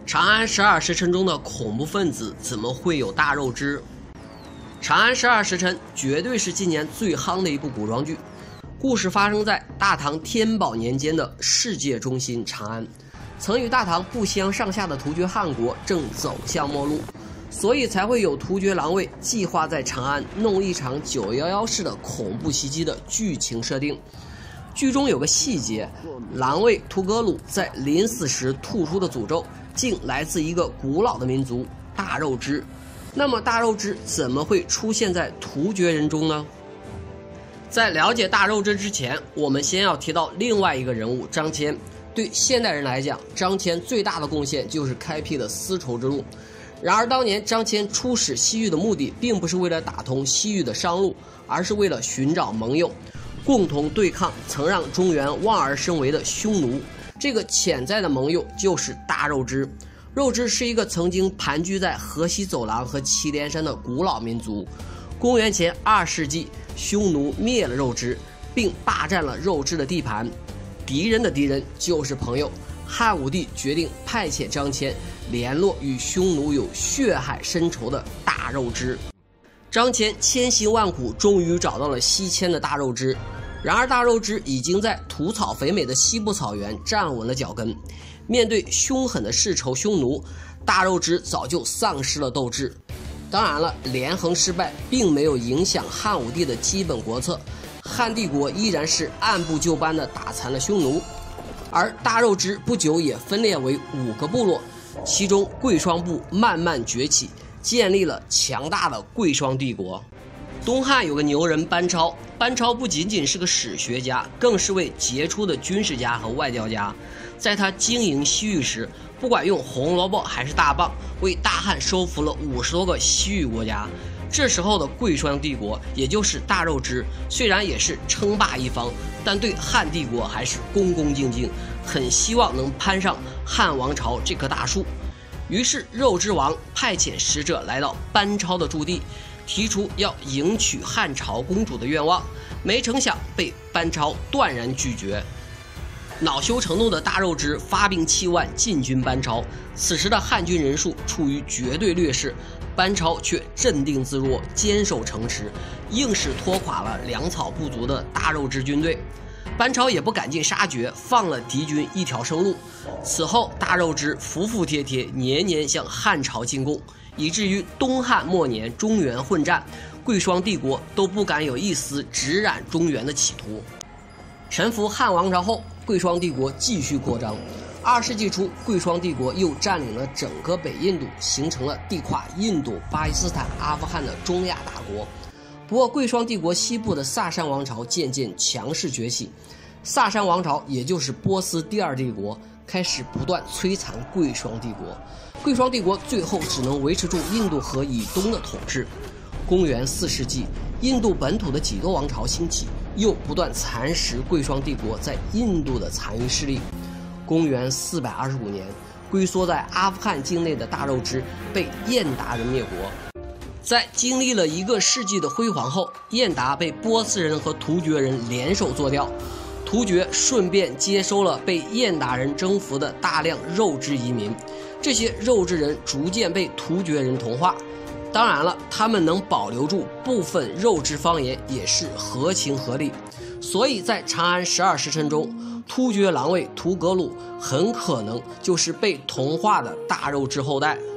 长安十二时辰中的恐怖分子怎么会有大肉之？长安十二时辰绝对是今年最夯的一部古装剧。故事发生在大唐天宝年间的世界中心长安，曾与大唐不相上下的突厥汗国正走向末路，所以才会有突厥狼卫计划在长安弄一场911式的恐怖袭击的剧情设定。剧中有个细节，狼卫图格鲁在临死时吐出的诅咒竟来自一个古老的民族大肉之。那么大肉之怎么会出现在突厥人中呢？在了解大肉之之前，我们先要提到另外一个人物张骞。对现代人来讲，张骞最大的贡献就是开辟了丝绸之路。然而当年张骞出使西域的目的并不是为了打通西域的商路，而是为了寻找盟友，共同对抗曾让中原望而生为的匈奴。这个潜在的盟友就是大肉之。肉之是一个曾经盘踞在河西走廊和祁连山的古老民族。公元前2世纪，匈奴灭了肉之，并霸占了肉之的地盘。敌人的敌人就是朋友，汉武帝决定派遣张骞联络与匈奴有血海深仇的大肉之。张骞千辛万苦，终于找到了西迁的大肉之。然而大肉之已经在土草肥美的西部草原站稳了脚跟。面对凶狠的世仇匈奴，大肉之早就丧失了斗志。当然了，连横失败并没有影响汉武帝的基本国策，汉帝国依然是按部就班地打残了匈奴。而大肉之不久也分裂为5个部落，其中贵霜部慢慢崛起，建立了强大的贵霜帝国。东汉有个牛人班超，班超不仅仅是个史学家，更是位杰出的军事家和外交家。在他经营西域时，不管用红萝卜还是大棒，为大汉收服了50多个西域国家。这时候的贵霜帝国，也就是大肉之，虽然也是称霸一方，但对汉帝国还是恭恭敬敬，很希望能攀上汉王朝这棵大树。于是肉之王派遣使者来到班超的驻地，提出要迎娶汉朝公主的愿望，没成想被班超断然拒绝。恼羞成怒的大肉之发兵7万进军班超，此时的汉军人数处于绝对劣势，班超却镇定自若，坚守城池，硬是拖垮了粮草不足的大肉之军队。班超也不赶尽杀绝，放了敌军一条生路。此后大肉之服服帖帖，年年向汉朝进贡，以至于东汉末年中原混战，贵霜帝国都不敢有一丝直染中原的企图。臣服汉王朝后，贵霜帝国继续扩张。2世纪初，贵霜帝国又占领了整个北印度，形成了地跨印度、巴基斯坦、阿富汗的中亚大国。不过贵霜帝国西部的萨珊王朝渐渐强势崛起，萨珊王朝也就是波斯第2帝国，开始不断摧残贵霜帝国。贵霜帝国最后只能维持住印度河以东的统治。公元4世纪，印度本土的几个王朝兴起，又不断蚕食贵霜帝国在印度的残余势力。公元425年，龟缩在阿富汗境内的大肉之被燕达人灭国。在经历了1个世纪的辉煌后，燕达被波斯人和突厥人联手做掉，突厥顺便接收了被燕达人征服的大量肉之移民。这些肉之人逐渐被突厥人同化，当然了，他们能保留住部分肉之方言也是合情合理。所以在长安12时辰中，突厥狼卫图格鲁很可能就是被同化的大肉之后代。